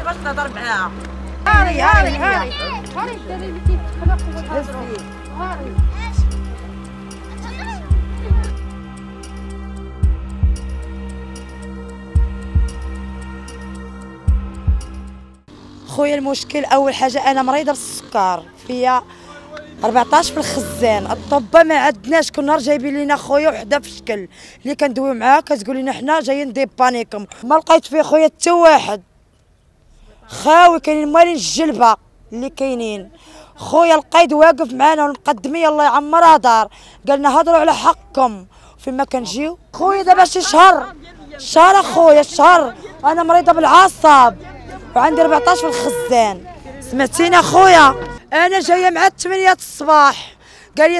باش تهضر معاها. هاري هاري هاري هاري الدراري اللي كيتخلقوا وتهضروا هاري. خويا المشكل اول حاجه انا مريضه بالسكر، فيا 14 في الخزان. الطبه ما عندناش، كل نهار جايبين لينا خويا وحده في شكل اللي كندويو معاها كتقول لنا حنا جايين ديبانيكم. ما لقيت فيه خويا حتى واحد خاوي، كاينين مالين الجلبه اللي كاينين. خويا القايد واقف معانا والمقدميه الله يعمرها دار، قالنا هضروا على حقكم. فيما كنجيو خويا دابا شي شهر اخويا شهر انا مريضه بالعصب وعندي 14 في الخزان. سمعتيني اخويا؟ انا جايه مع 8 الصباح، قال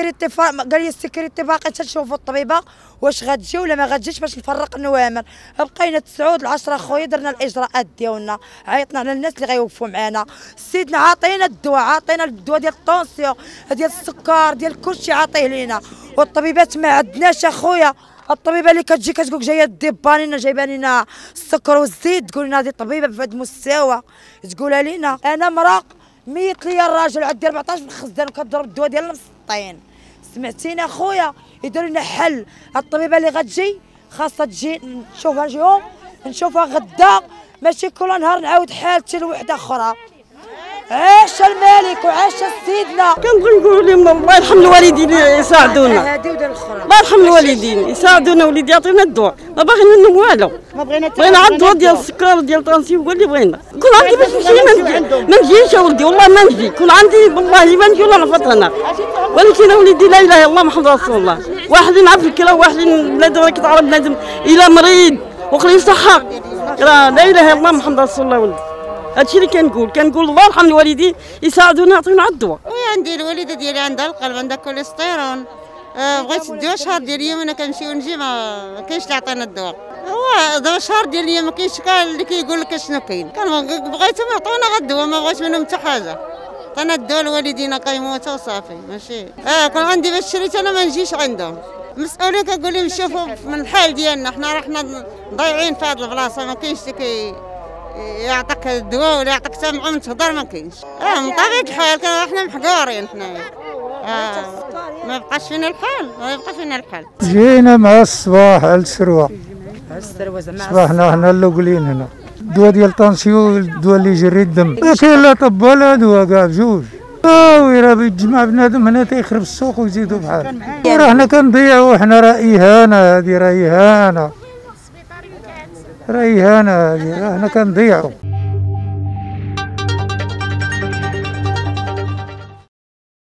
لي السيكوريتي باقي تنشوفوا الطبيبه واش غتجي ولا ما غتجيش باش نفرق النوامر. بقينا 9 ل 10 خويا درنا الاجراءات ديالنا، عيطنا على الناس اللي غيوقفوا معنا. سيدنا عاطينا الدواء ديال الطونسيون ديال السكر ديال كلشي عاطيه لينا، والطبيبات ما عندناش اخويا. الطبيبه اللي كتجي كتقول جايه ديبانينا جايبه لنا السكر والزيت، تقول لنا هذه طبيبه بهذا المستوى تقولها لينا. انا مرا ميت ليا الراجل عندي 14 في الخزان وكضرب الدواء ديالنا مسطين. سمعتيني اخويا؟ يديروا لنا حل. الطبيبه اللي غتجي خاصها تجي نشوفها اليوم نشوفها غدا، ماشي كل نهار نعاود حالتي لوحده اخرى. عاش الملك وعاش سيدنا. كنبغي نقول لهم الله يرحم الوالدين يساعدونا، الله يرحم الوالدين يساعدونا، وليدي يعطينا الدواء. ما باغيين منهم والو، بغينا عاد الدواء ديال السكر ديال الطنسيون هو اللي بغينا. كون عندي باش نمشي ما نجيش اولدي، والله ما نجي. كون عندي والله ما نجي ولا نفط هنا، ولكن اوليدي لا اله الا الله محمد رسول الله. واحد ينعرف الكلى وواحد بنادم كيتعرف بنادم الا مريض وخليه صحه. لا اله الا الله محمد رسول الله. ولدي هادشي اللي كنقول الله يرحم الوالدين يساعدونا يعطيونا على الدواء. وعندي الوالده ديالي عندها القلب، عندها كوليسترول، بغيت الدواء شهر ديال اليوم انا كنمشي ونجي ما كاينش اللي عطينا الدواء. هو دابا شهر ديال اليوم ما كاينش اللي كيقول لك شنو كاين. بغيتهم يعطونا غير الدواء، ما بغيت منهم حتى حاجه. عطينا الدواء لوالدينا كيموتوا وصافي ماشي. كون عندي باش شريت انا ما نجيش عندهم. المسؤولين كنقول لهم شوفوا من الحال ديالنا، حنا راه حنا ضايعين في هذه البلاصه، ما كاينش اللي يعطيك الدواء ولا يعطيك سمع من تهضر ما كاينش. من طبيعة الحال حنا محقورين حنايا. ما بقاش فينا الحال، ما يبقى فينا الحال. جينا مع الصباح على السروه صباحنا حنا الاولين هنا. الدواء ديال الطنسيون الدواء اللي يجري الدم، ما كاين لا طب ولا دواء كاع بجوج. وي راه بيتجمع بنادم هنا تيخرب السوق ويزيدوا بحال. وراه حنا كنضيعوا، حنا راه اهانه هذه، راه اهانه هذه، راه حنا كنضيعوا.